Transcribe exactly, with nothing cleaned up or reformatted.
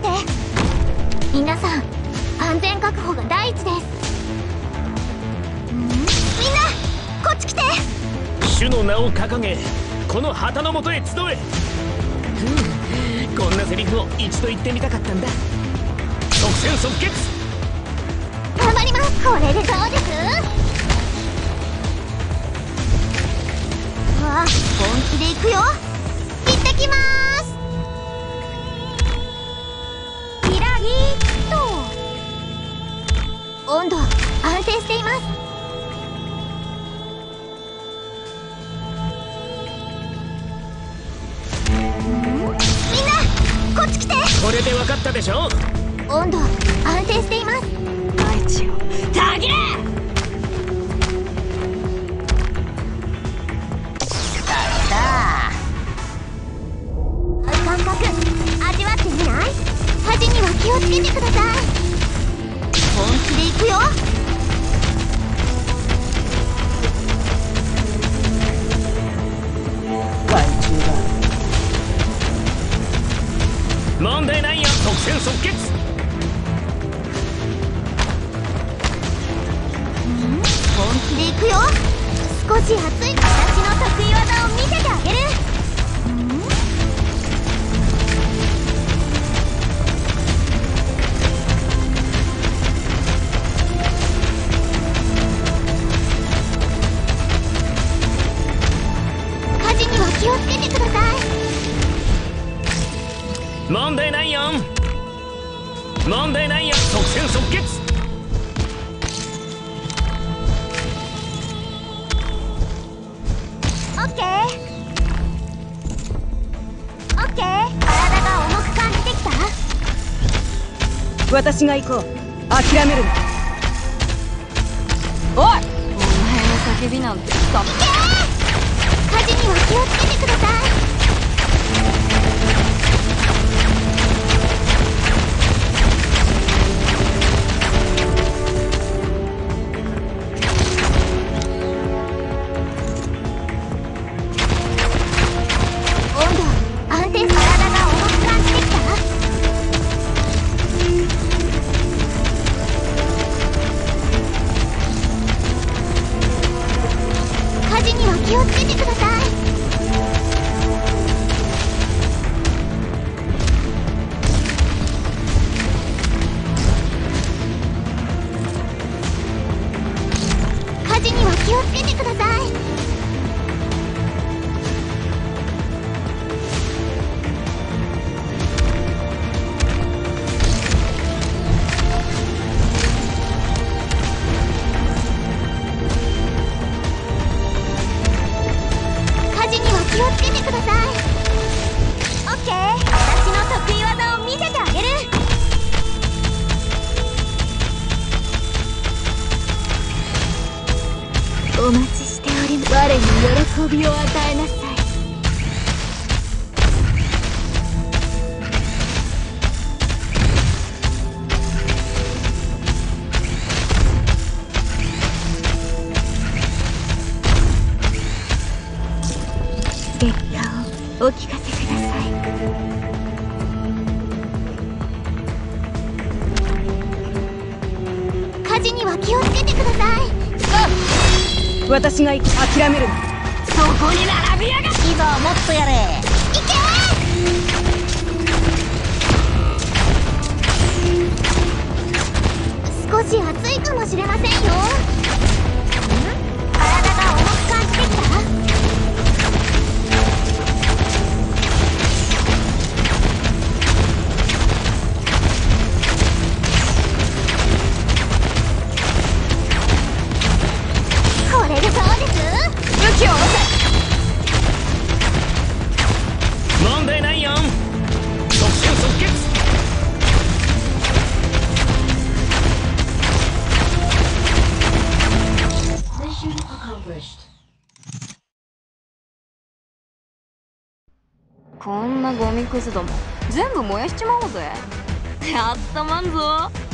て。皆さん、安全確保が第一です。ん？みんなこっち来て。 主の名を掲げ、この旗の下へ集え。ふん、こんなセリフを一度言ってみたかったんだ。即戦即決。 頑張ります。これでどうです？うわ、本気で行くよ。行ってきまーす。キラリーと温度安定しています。みんなこっち来て。 これで分かったでしょ。 温度安定しています。 大地をたぎれ。 感覚味わってみない？端には気をつけてください。本気で行くよ。 害虫だ。 問題ないよ。即戦即決。 本気で行くよ。少し熱い私の得意技を見せてあげる。火事には気をつけてください。 問題ないよ。問題ないよ。即戦即決。 オッケーオッケー。体が重く感じてきた？ 私が行こう。諦めるな。おい、お前の叫びなんてストップ。 火事には気をつけてください。気をつけてください。火事には気をつけてください。気をつけてください。オッケー。私の得意技を見せてあげる。お待ちしております。我に喜びを与えなさい。結果をお聞かせください。火事には気をつけてください。 私が行く。諦めるな。 そこに並びやがって。いざもっとやれ。いけー。少し熱いかもしれませんよ。体が重く感じてきた？これでどうです？武器を下ろせ。 問題ないよ。即戦即決。 こんなゴミくずども全部燃やしちまおうぜ。やったまんぞ。